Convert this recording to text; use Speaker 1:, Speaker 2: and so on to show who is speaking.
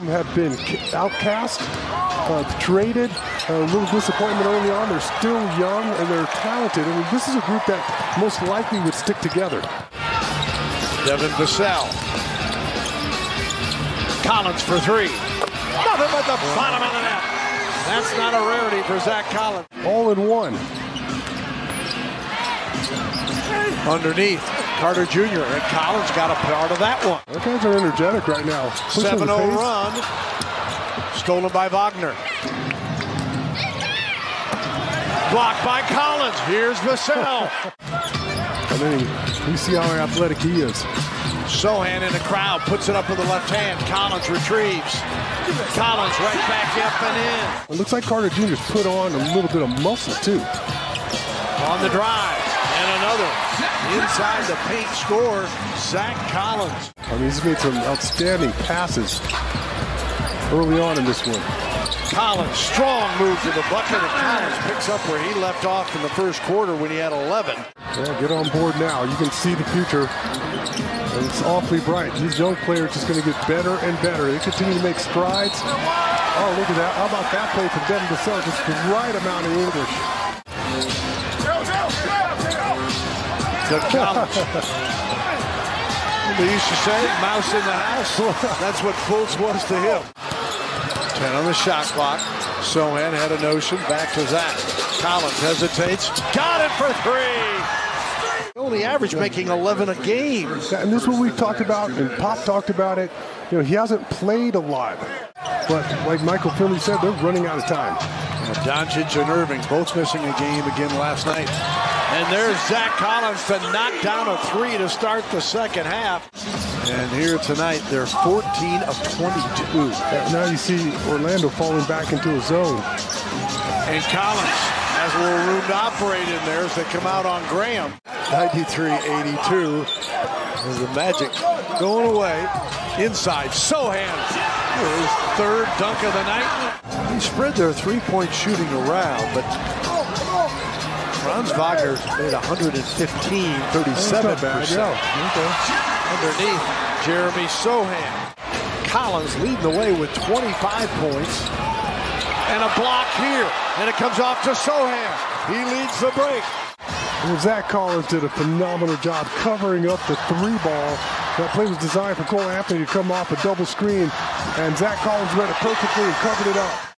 Speaker 1: Have been outcast, traded, a little disappointment early on. They're still young and they're talented. I mean, this is a group that most likely would stick together.
Speaker 2: Devin Vassell. Collins for three. Nothing but the bottom of the net. That's not a rarity for Zach Collins.
Speaker 1: All in one.
Speaker 2: Underneath, Carter Jr. and Collins got a part of that one.
Speaker 1: Those guys are energetic right now.
Speaker 2: 7-0 run. Stolen by Wagner. Blocked by Collins. Here's Vassell.
Speaker 1: I mean, you see how athletic he is.
Speaker 2: Sohan in the crowd, puts it up with the left hand. Collins retrieves. Collins right back up and in.
Speaker 1: It looks like Carter Jr.'s put on a little bit of muscle, too.
Speaker 2: On the drive. And another. Inside the paint score, Zach Collins.
Speaker 1: I mean, he's made some outstanding passes early on in this one.
Speaker 2: Collins, strong move to the bucket, and Collins picks up where he left off in the first quarter when he had 11.
Speaker 1: Yeah, get on board now. You can see the future. And it's awfully bright. These young players just going to get better and better. They continue to make strides. Oh, look at that. How about that play from Devin Vassell? Just the right amount of English.
Speaker 2: To Collins. They used to say, mouse in the house. That's what Fultz was to him. 10 on the shot clock. Sohan had a notion. Back to Zach. Collins hesitates. Got it for three. Only average making 11 a game.
Speaker 1: And this is what we've talked about, and Pop talked about it. You know, he hasn't played a lot. But like Michael Finley said, they're running out of time.
Speaker 2: Doncic and Irving both missing a game again last night. And there's Zach Collins to knock down a three to start the second half. And here tonight, they're 14 of 22.
Speaker 1: Now you see Orlando falling back into a zone.
Speaker 2: And Collins has a little room to operate in there as they come out on Graham. 93-82. There's the Magic going away. Inside, Sohan. His third dunk of the night. He spread their three-point shooting around, but Franz Wagner made 115, 37%. Underneath, Jeremy Sohan. Collins leading the way with 25 points. And a block here. And it comes off to Sohan. He leads the break.
Speaker 1: Well, Zach Collins did a phenomenal job covering up the three ball. That play was designed for Cole Anthony to come off a double screen. And Zach Collins read it perfectly and covered it up.